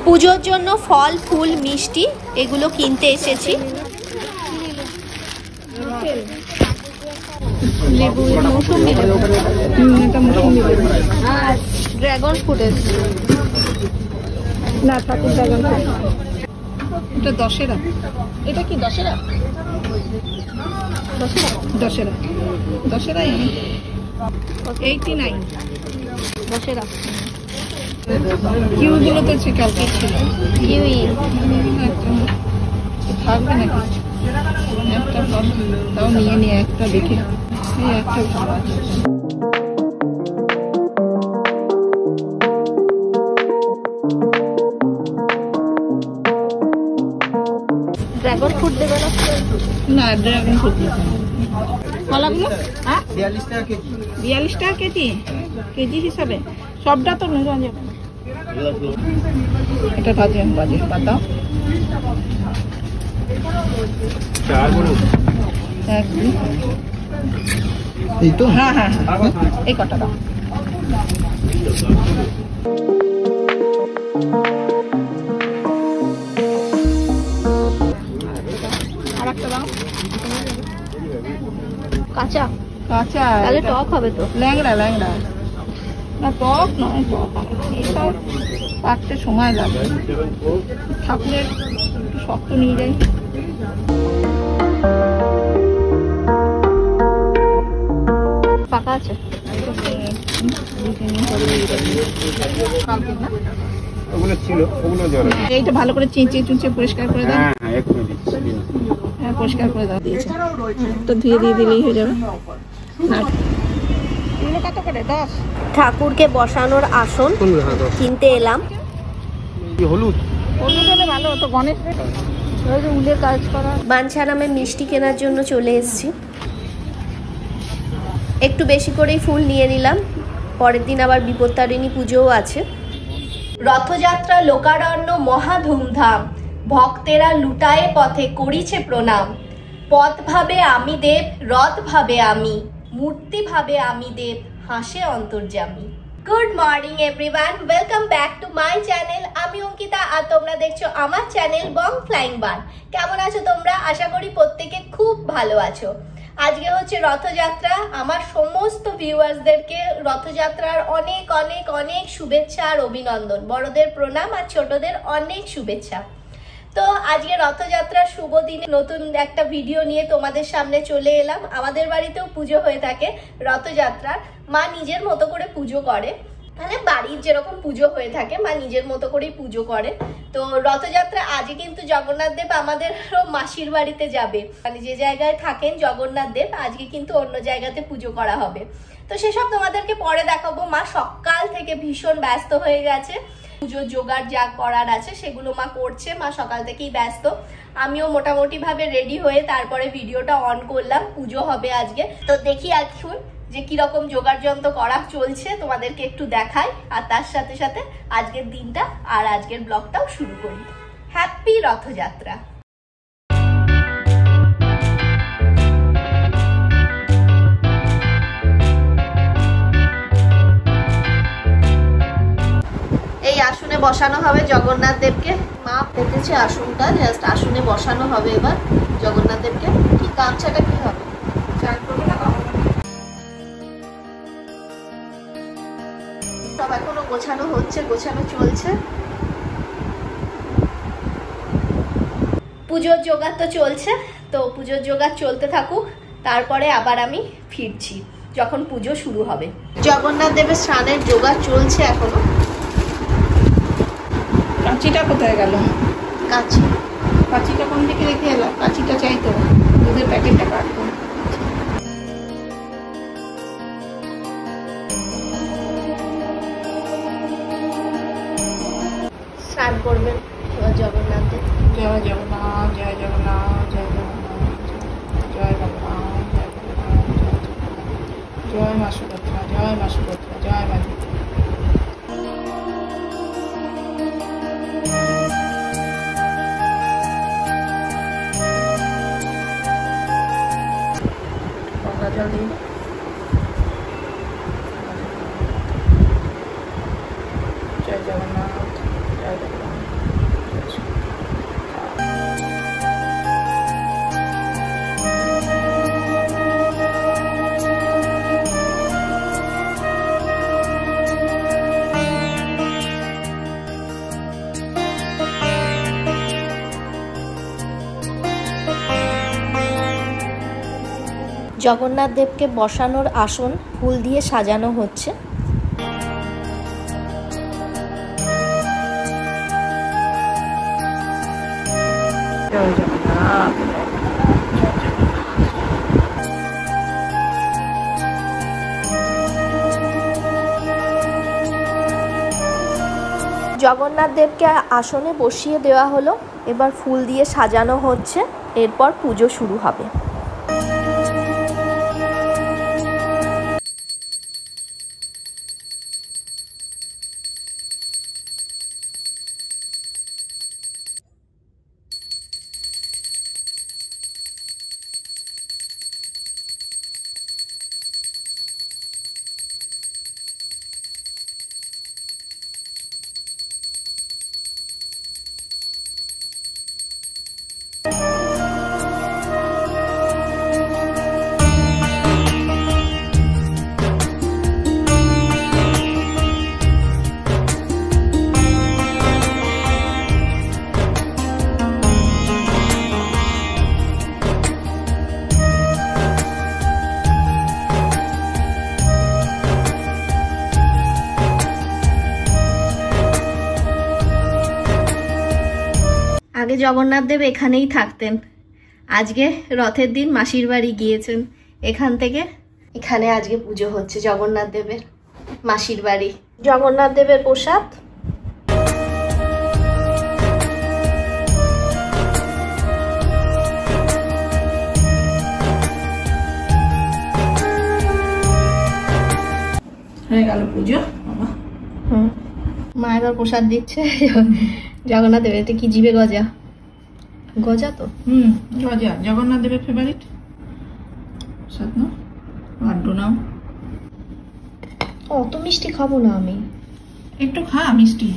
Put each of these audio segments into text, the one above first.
পুজোর জন্য ফল ফুল মিষ্টি এগুলো কিনতে এসেছি। লেবু মৌসুমি ড্রাগন ফ্রুট না ঠাকুর ড্রাগন ফ্রুট এটা দশেরা। এটা কি দশেরা? দশেরা 89 দশেরা। কিউগুলোতে কালকে ছিল কিউই থাকবে নাকি একটা ফল তাও নিয়ে একটা দেখি এই একটা ভালো আছে। ড্রাগন ফ্রুট দেবে না? ড্রাগন ফ্রুট কলাগুলো 42 টাকা কেজি। 42 টাকা কেজি কেজি হিসাবে সবটা তো নেওয়া যাবে। এটা বাজে পাতা এই তো। হ্যাঁ এই কটা দাও। আর একটা দাও। কাঁচা তাহলে টক হবে তো। ল্যাংড়া না টক নয়, টক এইসব পাকতে সময় লাগে। ঠাকুরের একটু শক্ত নিয়ে যাই। পাকা আছে এইটা ভালো করে চুঁচে পরিষ্কার করে দাও। হ্যাঁ পরিষ্কার করে দাও দিয়েছে তো ধুয়ে দিয়ে দিলেই হয়ে যাবে। কত করে? 10। ঠাকুরকে বসানোর আসন কিনতে এলাম। হলুদ হলে ভালো হতো। গণেশ উলের কাজ করা। বাঞ্ছা নামে মিষ্টি কেনার জন্য চলে এসেছি। একটু বেশি করেই ফুল নিয়ে নিলাম। পরের দিন আবার বিপত্তারিণী পুজোও আছে। রথযাত্রা লোকারণ্য মহা ধুমধাম, ভক্তেরা লুটায়ে পথে করিছে প্রণাম। পথ ভাবে আমি দেব, রথ ভাবে আমি, মূর্তি ভাবে আমি দেব, হাসে অন্তর্যামী। Good morning everyone, welcome back to my channel. আমি অঙ্কিতা আর তোমরা দেখছো আমার চ্যানেল বং ফ্লাইং বার্ড। কেমন আছো তোমরা? আশা করি প্রত্যেকে খুব ভালো আছো। আজকে হচ্ছে রথযাত্রা। আমার সমস্ত ভিউয়ার্সদেরকে রথযাত্রার অনেক অনেক অনেক শুভেচ্ছা আর অভিনন্দন। বড়দের প্রণাম আর ছোটদের অনেক শুভেচ্ছা। তো আজকে রথযাত্রার শুভ দিনে নতুন একটা ভিডিও নিয়ে তোমাদের সামনে চলে এলাম। আমাদের বাড়িতেও পুজো হয়ে থাকে রথযাত্রার। মা নিজের মতো করে পুজো করে, মানে বাড়ির যেরকম পুজো হয়ে থাকে মা নিজের মতো করেই পুজো করে। তো রথযাত্রা আজকে কিন্তু জগন্নাথ দেব আমাদের মাসির বাড়িতে যাবে, মানে যে জায়গায় থাকেন জগন্নাথ দেব আজকে কিন্তু অন্য জায়গাতে পুজো করা হবে। তো সেসব তোমাদেরকে পরে দেখাবো। মা সকাল থেকে ভীষণ ব্যস্ত হয়ে গেছে। পুজোর জোগাড় যা করার আছে সেগুলো মা করছে। মা সকাল থেকেই ব্যস্ত। আমিও মোটামুটি ভাবে রেডি হয়ে তারপরে ভিডিওটা অন করলাম। পুজো হবে আজকে, তো দেখি এখন যে কিরকম জোগাড় যন্ত্র করা চলছে তোমাদেরকে একটু দেখাই। আর তার সাথে সাথে আজকের দিনটা আর আজকের ব্লগটাও শুরু করি। হ্যাপি রথযাত্রা। এই আসনে বসানো হবে জগন্নাথ দেবকে। মা পেতেছে আসনটা, জাস্ট আসনে বসানো হবে এবার জগন্নাথ দেবকে। কি গামছাটা কি হবে? চান করবে না? সব এখনো গোছানো হচ্ছে, গোছানো চলছে। পুজোর জোগাড় তো চলছে, তো পুজোর জোগাড় চলতে থাকুক। তারপরে আবার আমি ফিরছি যখন পুজো শুরু হবে। জগন্নাথ দেবের স্নানের জোগাড় চলছে এখনো। কাঁচিটা কোথায় গেল? কাঁচিটা কোন দিকে রেখে এলাম? কাঁচিটা চাইতো, দুধের প্যাকেটটা কাটবো। স্নান করবেন এবার জগন্নাথ দেব। জয় জগন্নাথ, জয় জগন্নাথ, জয় জগন্নাথ, জয় ভগবান, জয় মা সুভদ্রা, জয় মা সুভদ্রা, জয় মা। জল দিই। জয় জগন্নাথ, জয় জগন্নাথ। জগন্নাথ দেবকে বসানোর আসন ফুল দিয়ে সাজানো হচ্ছে। জগন্নাথ দেবকে আসনে বসিয়ে দেওয়া হলো, এবার ফুল দিয়ে সাজানো হচ্ছে, এরপর পুজো শুরু হবে। আগে জগন্নাথ দেব এখানেই থাকতেন, আজকে রথের দিন মাসির বাড়ি গিয়েছেন, এখান থেকে এখানে আজকে পুজো হচ্ছে জগন্নাথ দেবের মাসির বাড়ি। জগন্নাথ দেবের প্রসাদ হয়ে গেল পুজো। মা এবার প্রসাদ দিচ্ছে জগন্নাথ দেবের। এটা কি জিভে গজা? গজা তো গজা জগন্নাথ দেবের ফেভারিট প্রসাদ না? লাড্ডু নাও। অত মিষ্টি খাবো না আমি, একটু খা মিষ্টি।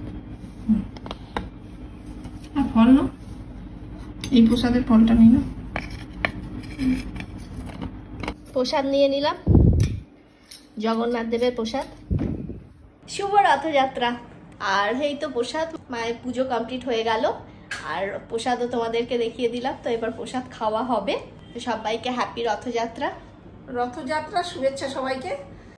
আর ফল না, এই প্রসাদের ফলটা নিই না। প্রসাদ নিয়ে নিলাম, জগন্নাথ দেবের প্রসাদ। শুভ রথযাত্রা। আর এই তো প্রসাদ, মায়ের পুজো কমপ্লিট হয়ে গেল, আর প্রসাদও তোমাদেরকে দেখিয়ে দিলাম। তো এবার প্রসাদ খাওয়া হবে। তো সবাইকে হ্যাপি রথযাত্রা। রথযাত্রা শুভেচ্ছা সবাইকে।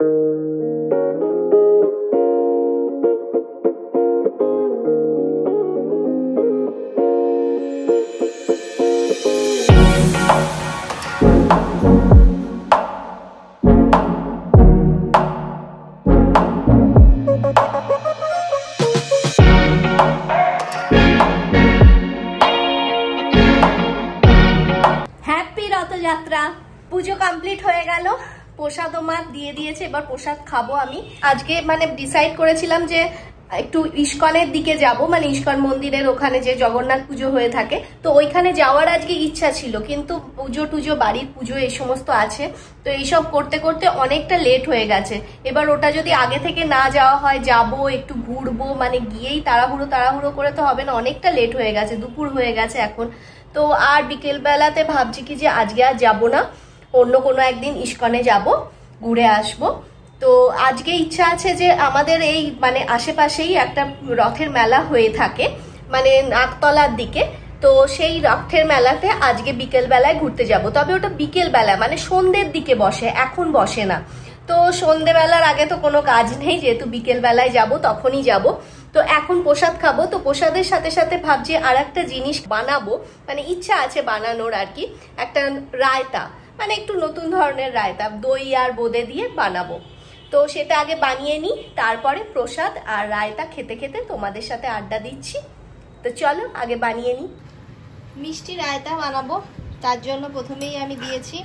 রথযাত্রা পুজো কমপ্লিট হয়ে গেল, প্রসাদও মা দিয়ে দিয়েছে, এবার প্রসাদ খাবো আমি। আজকে মানে ডিসাইড করেছিলাম যে একটু ইস্কনের দিকে যাব, মানে ইস্কন মন্দিরের ওখানে যে জগন্নাথ পুজো হয়ে থাকে, তো ওইখানে যাওয়ার আজকে ইচ্ছা ছিল, কিন্তু পুজো টুজো, বাড়ির পুজো এই সমস্ত আছে, তো এইসব করতে করতে অনেকটা লেট হয়ে গেছে। এবার ওটা যদি আগে থেকে না যাওয়া হয়, যাবো একটু ঘুরবো, মানে গিয়েই তাড়াহুড়ো করে তো হবে না, অনেকটা লেট হয়ে গেছে, দুপুর হয়ে গেছে এখন। তো আর বিকেল বেলাতে ভাবছি কি যে আজকে আর যাবো না, অন্য কোনো একদিন ইস্কনে যাব, ঘুরে আসবো। তো আজকে ইচ্ছা আছে যে আমাদের এই মানে আশেপাশেই একটা রথের মেলা হয়ে থাকে, মানে নাকতলার দিকে, তো সেই রথের মেলাতে আজকে বিকেল বেলায় ঘুরতে যাব। তবে ওটা বিকেল বেলা মানে সন্ধ্যের দিকে বসে, এখন বসে না। তো সন্ধ্যেবেলার আগে তো কোনো কাজ নেই, যেহেতু বিকেল বেলায় যাব তখনই যাব। তো এখন প্রসাদ খাবো, তো প্রসাদের সাথে সাথে ভাবছি আর একটা জিনিস বানাবো, মানে ইচ্ছা আছে বানানোর আর কি, একটা রায়তা, মানে একটু নতুন ধরনের রায়তা, দই আর বোঁদে দিয়ে বানাবো। তো সেটা আগে বানিয়ে নিই, তারপরে প্রসাদ আর রায়তা খেতে খেতে তোমাদের সাথে আড্ডা দিচ্ছি। তো চলো আগে বানিয়ে নিই। মিষ্টি রায়তা বানাবো, তার জন্য প্রথমেই আমি দিয়েছি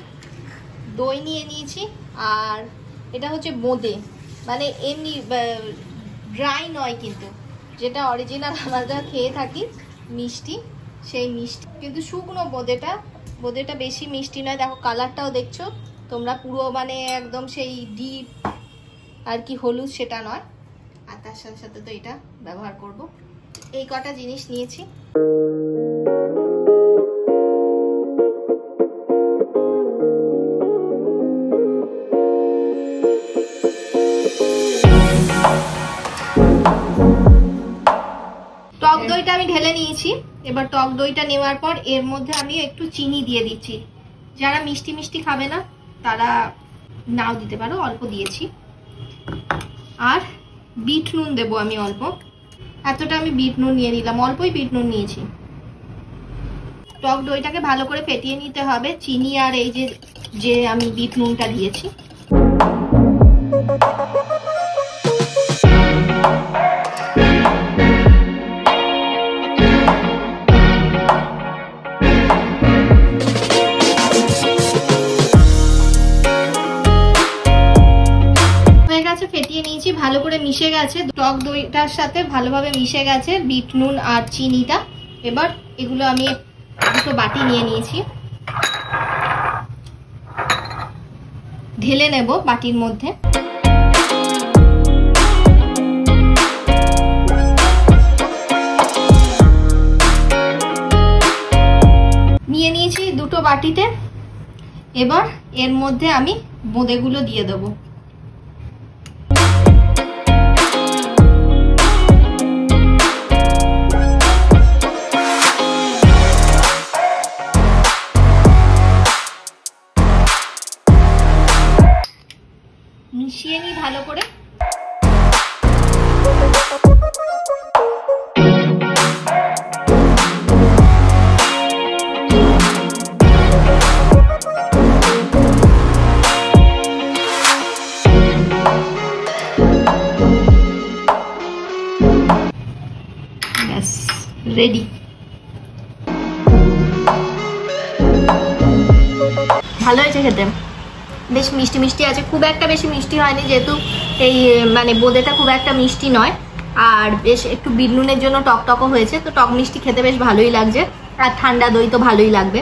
দই নিয়ে নিয়েছি, আর এটা হচ্ছে বোঁদে, মানে এমনি ড্রাই নয় কিন্তু, যেটা অরিজিনাল আমরা খেয়ে থাকি মিষ্টি, সেই মিষ্টি, কিন্তু শুকনো বোঁদেটা বেশি মিষ্টি নয়। দেখো কালারটাও দেখছো তোমরা, পুরো মানে একদম সেই ডিপ আর কি হলুদ সেটা নয়। আর তার সাথে সাথে তো এটা ব্যবহার করব। এই কটা জিনিস নিয়েছি। টক দইটা আমি ঢেলে নিয়েছি। এবার টক দইটা নেওয়ার পর এর মধ্যে আমি একটু চিনি দিয়ে দিচ্ছি। যারা মিষ্টি মিষ্টি খাবে না তারা নাও দিতে পারো, অল্প দিয়েছি। আর বিট নুন দেবো আমি অল্প, এতটা আমি বিট নুন নিয়ে নিলাম, অল্পই বিট নুন নিয়েছি। টক দইটাকে ভালো করে ফেটিয়ে নিতে হবে চিনি আর এই যে আমি বিট নুনটা দিয়েছি। ফেটিয়ে নিয়েছি, ভালো করে মিশে গেছে, টক দইটার সাথে ভালোভাবে মিশে গেছে বিট নুন আর চিনিটা। এবার এগুলো আমি দুটো বাটি নিয়ে নিয়েছি, ঢেলে নেব বাটির মধ্যে। নিয়ে নিয়েছি দুটো বাটিতে। এবার এর মধ্যে আমি বোঁদেগুলো দিয়ে দেবো। মিশিয়ে নিই ভালো করে। ব্যাস রেডি। ভালো হয়েছে খেতে, বেশ মিষ্টি মিষ্টি আছে, খুব একটা বেশি মিষ্টি হয়নি যেহেতু এই মানে বোঁদেটা খুব একটা মিষ্টি নয়, আর বেশ একটু বিট নুনের জন্য টকটকও হয়েছে, তো টক মিষ্টি খেতে বেশ ভালোই লাগছে, আর ঠান্ডা দই তো ভালোই লাগবে।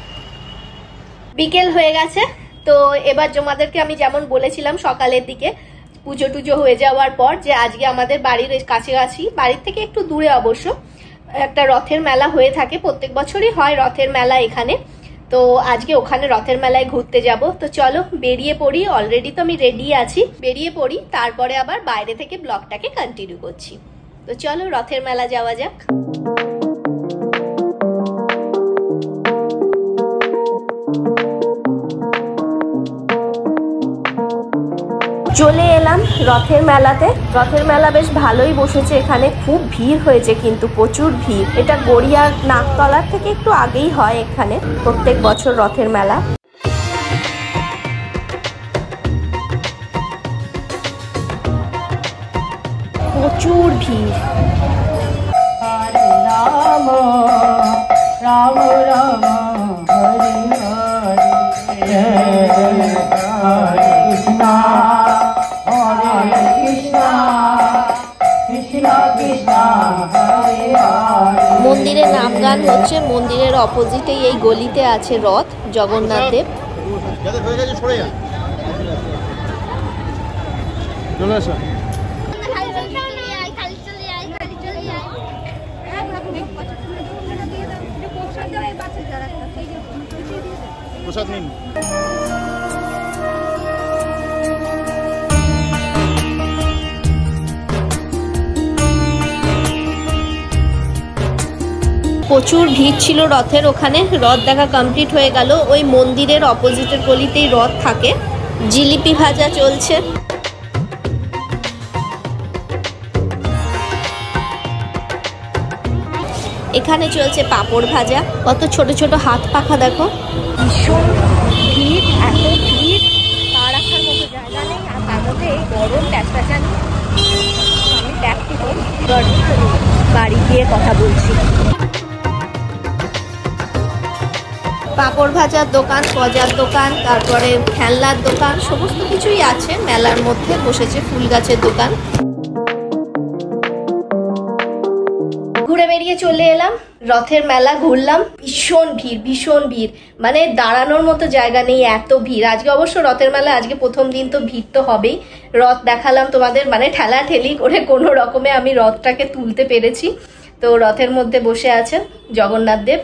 বিকেল হয়ে গেছে, তো এবার তোমাদেরকে আমি যেমন বলেছিলাম সকালের দিকে পুজো টুজো হয়ে যাওয়ার পর যে আজকে আমাদের বাড়ির কাছাকাছি, বাড়ির থেকে একটু দূরে অবশ্য, একটা রথের মেলা হয়ে থাকে, প্রত্যেক বছরই হয় রথের মেলা এখানে। তো আজকে ওখানে রথের মেলায় ঘুরতে যাব, তো চলো বেরিয়ে পড়ি। অলরেডি তো আমি রেডি আছি, বেরিয়ে পড়ি, তারপরে আবার বাইরে থেকে ব্লগটাকে কন্টিনিউ করছি। তো চলো রথের মেলা যাওয়া যাক। চলে এলাম রথের মেলাতে। রথের মেলা বেশ ভালোই বসেছে এখানে, খুব ভিড় হয়েছে কিন্তু প্রচুর ভিড়। এটা গড়িয়ার নাকতলার থেকে একটু আগেই হয় এখানে প্রত্যেক বছর রথের মেলা। প্রচুর ভিড়। রাম রাম রাম হরে হরে হরে কৃষ্ণ মন্দিরের নাম গান হচ্ছে, মন্দিরের অপোজিটেই এই গলিতে আছে রথ জগন্নাথ দেব। প্রসাদ নিন। প্রচুর ভিড় ছিল রথের ওখানে। রথ দেখা কমপ্লিট হয়ে গেল, ওই মন্দিরের অপোজিটের গলিতেই রথ থাকে। জিলিপি ভাজা চলছে। এখানে চলছে পাঁপড় ভাজা, কত ছোট ছোট হাত পাখা দেখো। ভীষণ ভিড়, এত ভিড় পা রাখার মতো জায়গা নেই, আর তার মধ্যে এই গরম ট্যাচটাচানি। আমি ট্যাক্সি বাড়ি গিয়ে কথা বলছি। পাঁপড় ভাজার দোকান, গজার দোকান, তারপরে খেলনার দোকান, সমস্ত কিছুই আছে মেলার মধ্যে। বসেছে ফুল গাছের দোকান। ঘুরে বেরিয়ে চলে এলাম রথের মেলা, ঘুরলাম। ভীষণ ভিড়, ভীষণ ভিড়, মানে দাঁড়ানোর মতো জায়গা নেই, এত ভিড়। আজকে অবশ্য রথের মেলা, আজকে প্রথম দিন, তো ভিড় তো হবেই। রথ দেখালাম তোমাদের, মানে ঠেলা ঠেলি করে কোনো রকমে আমি রথটাকে তুলতে পেরেছি। তো রথের মধ্যে বসে আছেন জগন্নাথ দেব,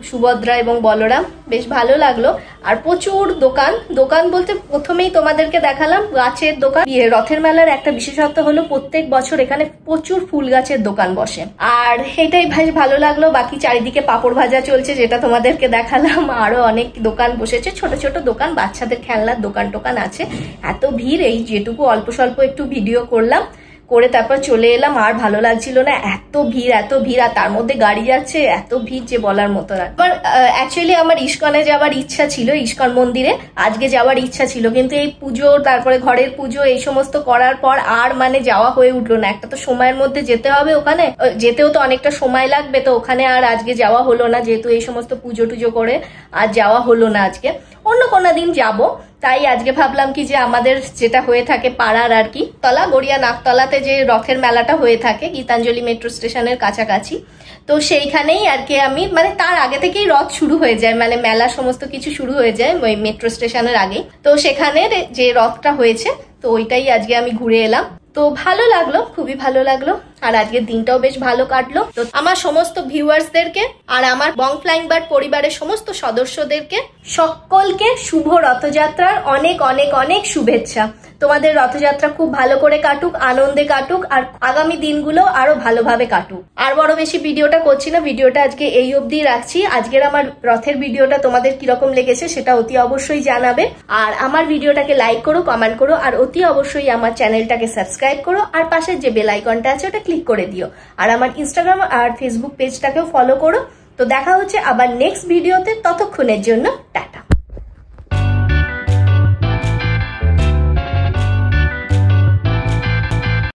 সুভদ্রা এবং বলরাম, বেশ ভালো লাগলো। আর প্রচুর দোকান, দোকান বলতে প্রথমেই তোমাদেরকে দেখালাম গাছের দোকান। রথের মেলার একটা বিশেষত্ব হলো প্রত্যেক বছর এখানে প্রচুর ফুল গাছের দোকান বসে, আর এটাই বেশ ভালো লাগলো। বাকি চারিদিকে পাপড় ভাজা চলছে, যেটা তোমাদেরকে দেখালাম। আরো অনেক দোকান বসেছে, ছোট ছোট দোকান, বাচ্চাদের খেলনার দোকান টোকান আছে। এত ভিড়, এই যেটুকু অল্প স্বল্প একটু ভিডিও করলাম, করে তারপর চলে এলাম। আর ভালো লাগছিল না, এত ভিড় এত ভিড়, আর তার মধ্যে গাড়ি যাচ্ছে, এত ভিড় যে বলার মতো না। অ্যাকচুয়ালি আমার ইস্কনে যাওয়ার ইচ্ছা ছিল, ইস্কন মন্দিরে আজকে যাওয়ার ইচ্ছা ছিল, কিন্তু এই পুজো, তারপরে ঘরের পুজো, এই সমস্ত করার পর আর মানে যাওয়া হয়ে উঠলো না। একটা তো সময়ের মধ্যে যেতে হবে, ওখানে যেতেও তো অনেকটা সময় লাগবে, তো ওখানে আর আজকে যাওয়া হলো না, যেহেতু এই সমস্ত পুজো টুজো করে আর যাওয়া হলো না। আজকে অন্য কোনো দিন যাবো। তাই আজকে ভাবলাম কি যে আমাদের যেটা হয়ে থাকে পাড়ার আর কি তলা, গড়িয়া নাকতলাতে যে রথের মেলাটা হয়ে থাকে গীতাঞ্জলি মেট্রো স্টেশনের কাছাকাছি, তো সেইখানেই আর কি আমি মানে তার আগে থেকেই রথ শুরু হয়ে যায়, মানে মেলা সমস্ত কিছু শুরু হয়ে যায় ওই মেট্রো স্টেশনের আগে। তো সেখানে যে রথটা হয়েছে, তো ওইটাই আজকে আমি ঘুরে এলাম। তো ভালো লাগলো, খুবই ভালো লাগলো। আর আজকের দিনটাও বেশ ভালো কাটলো। তো আমার সমস্ত ভিউয়ার্সদেরকে আর আমার বং ফ্লাইং বার্ড পরিবারের সমস্ত সদস্যদেরকে সকলকে শুভ রথযাত্রার অনেক অনেক অনেক শুভেচ্ছা। তোমাদের রথযাত্রা খুব ভালো করে কাটুক, আনন্দে কাটুক, আর আগামী দিনগুলো আরো ভালোভাবে কাটুক। আর বড় বেশি ভিডিওটা করছি না, ভিডিওটা আজকে এই অবধি রাখছি। আজকের আমার রথের ভিডিওটা তোমাদের কিরকম লেগেছে সেটা অতি অবশ্যই জানাবে। আর আমার ভিডিওটাকে লাইক করো, কমেন্ট করো, আর অতি অবশ্যই আমার চ্যানেলটাকে সাবস্ক্রাইব করো, আর পাশের যে বেল আইকনটা আছে ওটা ক্লিক করে দিও। আর আমার ইনস্টাগ্রাম আর ফেসবুক পেজটাকেও ফলো করো। তো দেখা হচ্ছে আবার নেক্সট ভিডিওতে, ততক্ষণের জন্য টাটা।